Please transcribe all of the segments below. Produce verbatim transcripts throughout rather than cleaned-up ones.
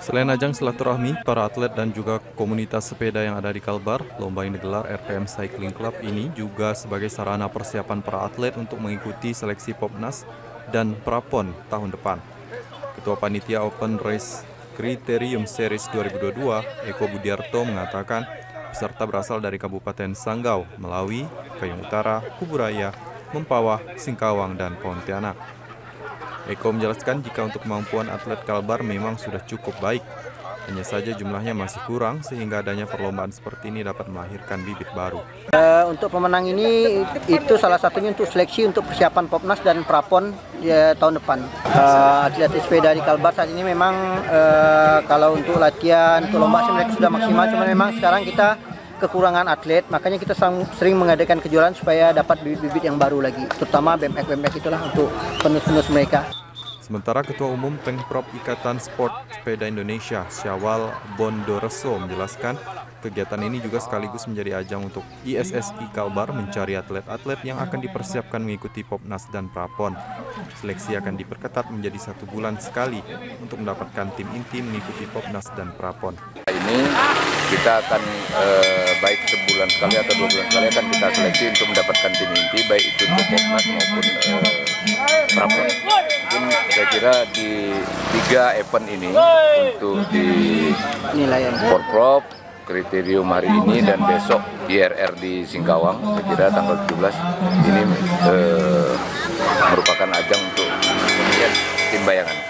Selain ajang silaturahmi, para atlet dan juga komunitas sepeda yang ada di Kalbar, lomba yang digelar R P M Cycling Club ini juga sebagai sarana persiapan para atlet untuk mengikuti seleksi Popnas dan Prapon tahun depan. Ketua Panitia Open Race Criterium Series dua ribu dua puluh dua, Eko Budiarto, mengatakan peserta berasal dari Kabupaten Sanggau, Melawi, Kayong Utara, Kuburaya, Mempawah, Singkawang, dan Pontianak. Eko menjelaskan jika untuk kemampuan atlet Kalbar memang sudah cukup baik. Hanya saja jumlahnya masih kurang sehingga adanya perlombaan seperti ini dapat melahirkan bibit baru. Uh, untuk pemenang ini itu salah satunya untuk seleksi untuk persiapan Popnas dan Prapon ya, tahun depan. Uh, atlet sepeda di Kalbar saat ini memang uh, kalau untuk latihan, untuk lomba sih mereka sudah maksimal. Cuma memang sekarang kita kekurangan atlet, makanya kita sering mengadakan kejuaraan supaya dapat bibit-bibit yang baru lagi, terutama B M X B M X itulah untuk penerus-penerus mereka. Sementara Ketua Umum Pengprov Ikatan Sport Sepeda Indonesia, Syawal Bondoreso, menjelaskan kegiatan ini juga sekaligus menjadi ajang untuk I S S I Kalbar mencari atlet-atlet yang akan dipersiapkan mengikuti Popnas dan Prapon. Seleksi akan diperketat menjadi satu bulan sekali untuk mendapatkan tim inti mengikuti Popnas dan Prapon. Ini kita akan eh, baik sebulan sekali atau dua bulan sekali akan kita seleksi untuk mendapatkan tim inti, baik itu untuk Popnas maupun eh, Prapon. Mungkin saya kira di tiga event ini untuk di Porprov, Kriterium hari ini dan besok I R R di Singkawang, saya kira tanggal tujuh belas ini eh, merupakan ajang untuk ya, tim bayangan.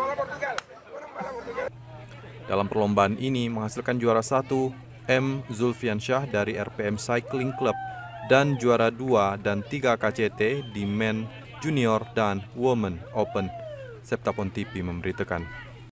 Dalam perlombaan ini menghasilkan juara satu M. Zulfiansyah dari R P M Cycling Club dan juara dua dan tiga K C T di Men, Junior, dan Women Open. Septapon T V memberitakan.